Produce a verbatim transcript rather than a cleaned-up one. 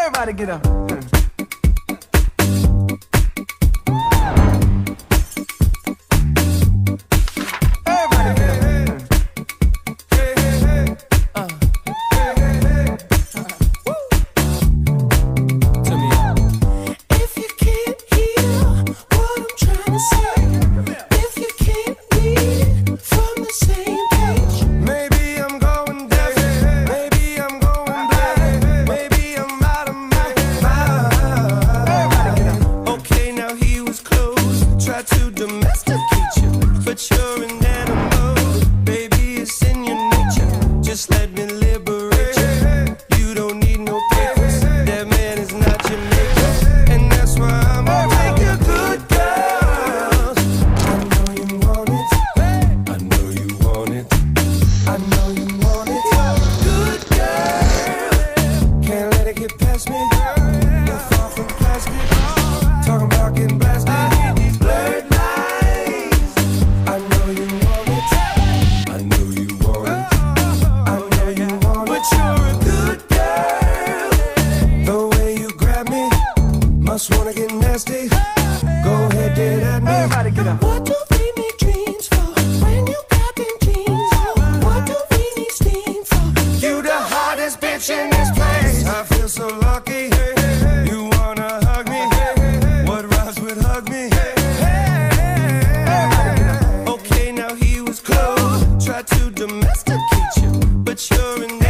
Everybody get up. To domesticate you, but you're an animal, baby, it's in your nature. Just let me liberate you. You don't need no papers. That man is not your maker, and that's why I'm gonna make you good girl. I know you want it. I know you want it. I know you want it. Good girl, can't let it get past me. You're far from plastic. Talking about getting blasted. Must wanna get nasty. Go ahead, get at me. Everybody get up. What do we need dreams for when you got them jeans on? What do we need steam for? You the hottest bitch in this place. I feel so lucky. You wanna hug me? What rhymes with hug me? Okay, now he was close. Tried to domesticate you, but you're an